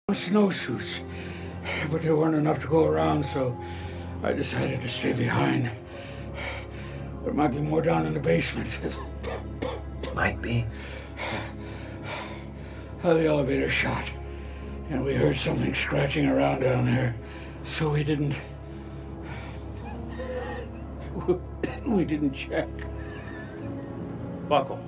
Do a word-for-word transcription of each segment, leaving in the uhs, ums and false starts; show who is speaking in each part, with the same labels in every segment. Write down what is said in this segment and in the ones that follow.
Speaker 1: Snowsuits, but there weren't enough to go around, so I decided to stay behind. There might be more down in the basement.
Speaker 2: Might be.
Speaker 1: Uh, the elevator shot, and we heard something scratching around down there, so we didn't... we didn't check.
Speaker 2: Buckle.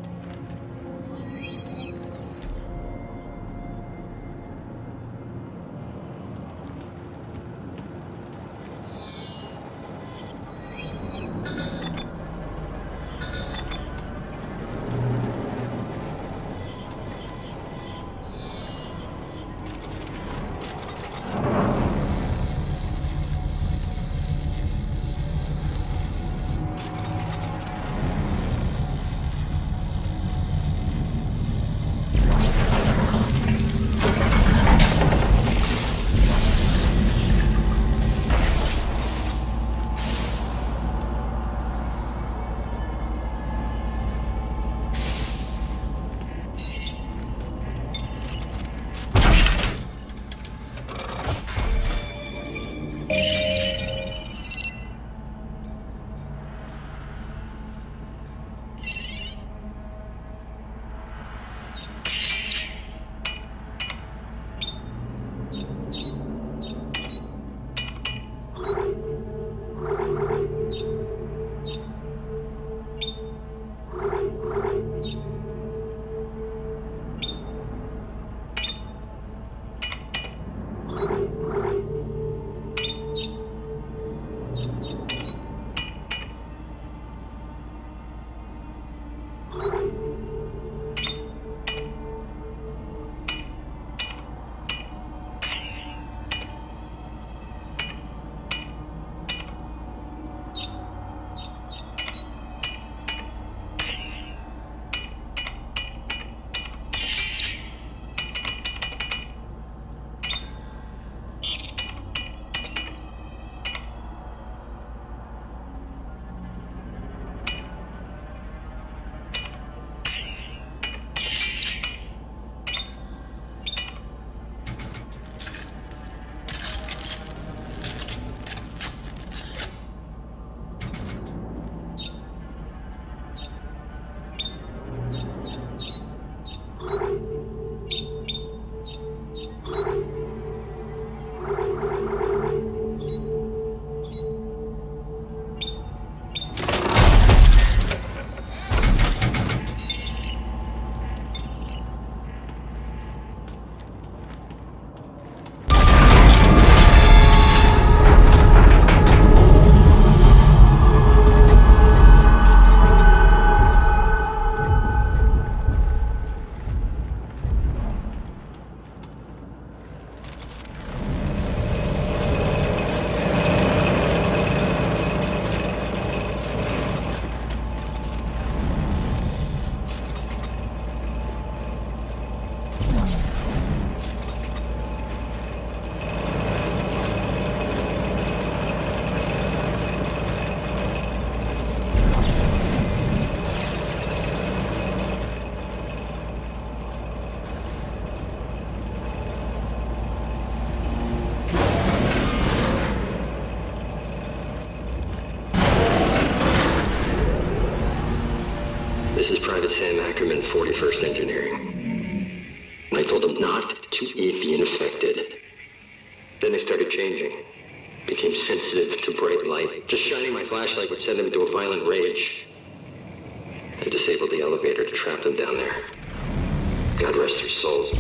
Speaker 3: This is Private Sam Ackerman, forty-first Engineering. I told them not to eat the infected. Then they started changing. Became sensitive to bright light. Just shining my flashlight would send them into a violent rage. I disabled the elevator to trap them down there. God rest their souls.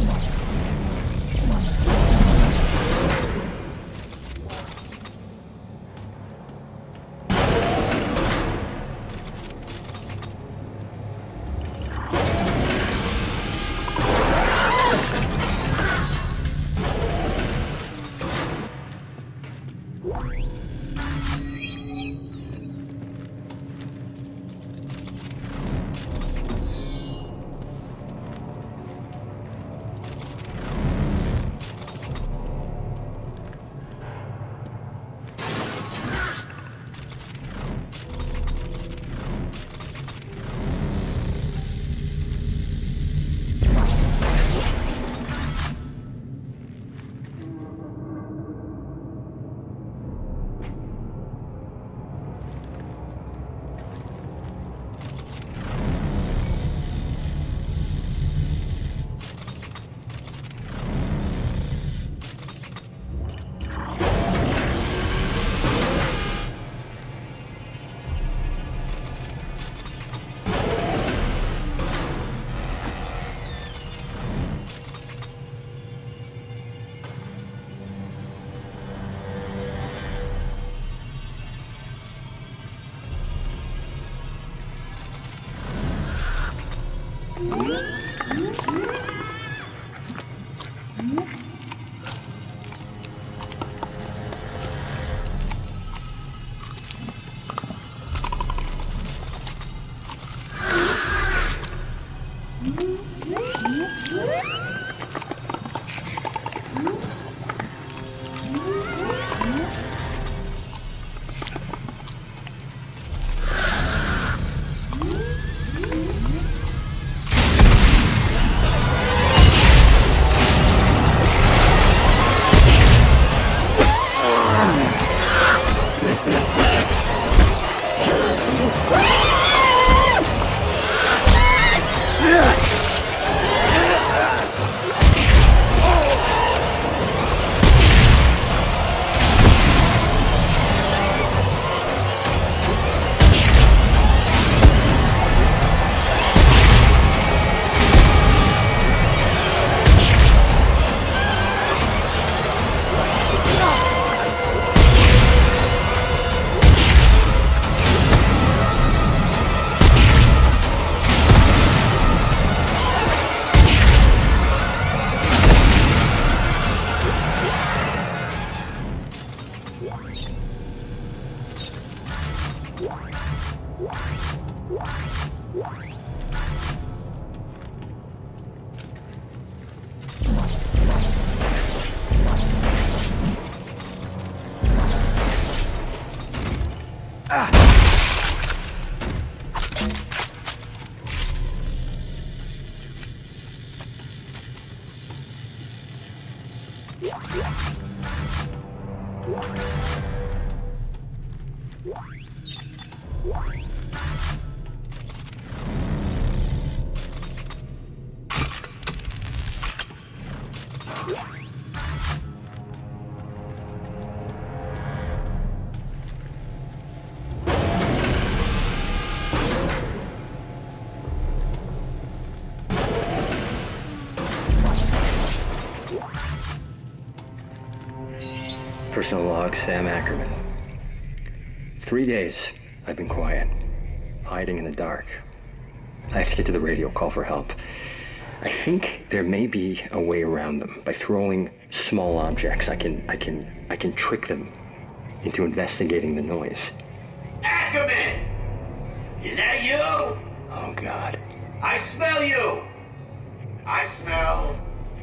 Speaker 3: Personal log, Sam Ackerman. Three days I've been quiet, hiding in the dark. I have to get to the radio, call for help. I think there may be a way around them. By throwing small objects, I can, I can, I can trick them into investigating the noise.
Speaker 4: Ackerman! Is that you?
Speaker 3: Oh, God.
Speaker 4: I smell you! I smell...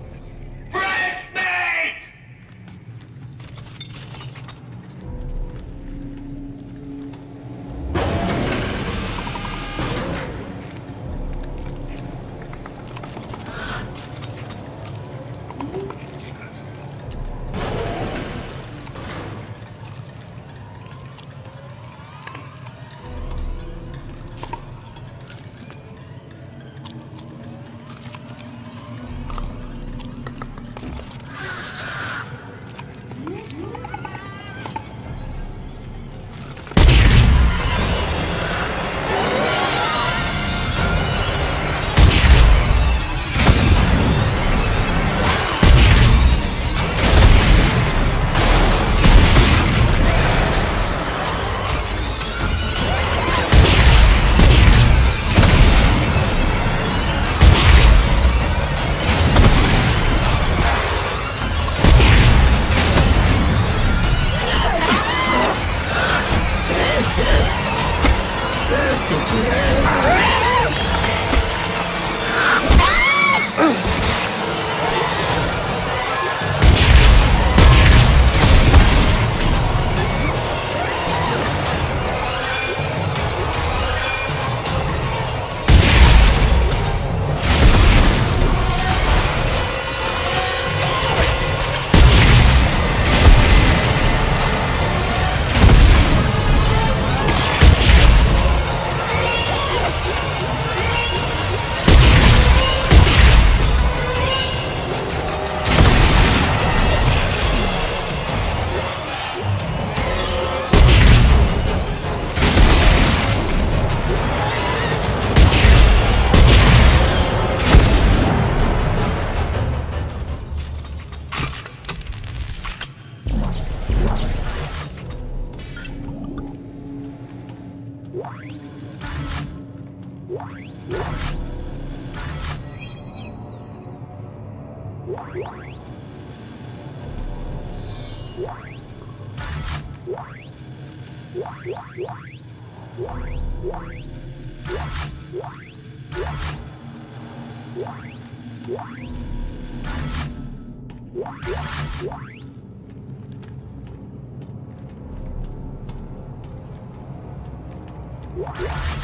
Speaker 4: bread meat!
Speaker 5: Yeah.